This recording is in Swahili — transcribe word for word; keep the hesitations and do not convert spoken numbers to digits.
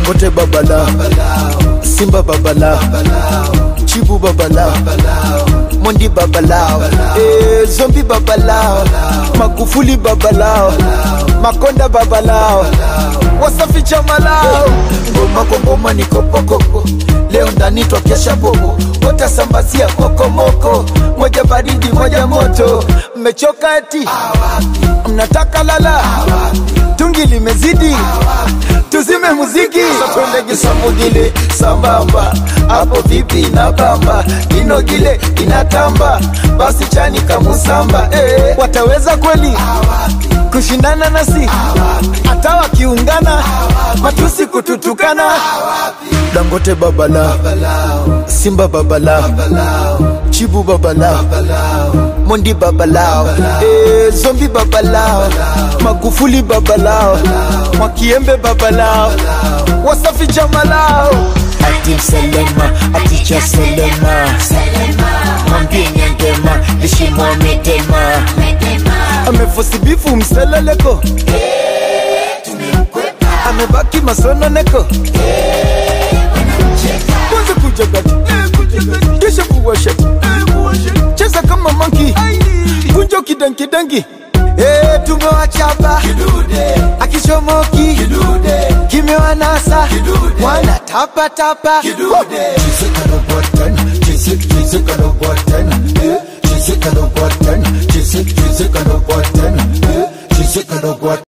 Dangote babala, Simba babala, Chibu babala, Mondi babala, eh, Zombi babala, Magufuli babala, Makonda babala, Wasafi chamalao. Ngoma kwa ngoma ni kopo kopo, leo ndani twakesha bobo, wote sambazia koko moko, moja baridi moja moto. Mmechoka eti mnataka lala, tungi limezidi, tuzime muziki. Twende gisamugile sambamba, hapo vipi na bamba, inogile inatamba, basi chani kamusamba. Eh, wataweza kweli kushindana nasi? Hata wakiungana matusi kututukana. Dangote babala, Simba babala, Chibu babala, Mondi babala, eh, Zombi babala, Magufuli babala, Mwakiembe babala, Wasafi chamalao. Atim Selema, Aticha Selema, Mwambie nyangema, lishimo medema, amefosi bifu mseleleko, amebaki masono neko, kwanza kujagati, kisha kuwasha, cheza kama monkey, kunjo kidanki dangi. Eh, tumewachapa akichomoki, kimewa nasa wana tapa tapa. Chisika no button, chisik chisika no button, chisika no button, chisik chisika no button, chisika no button.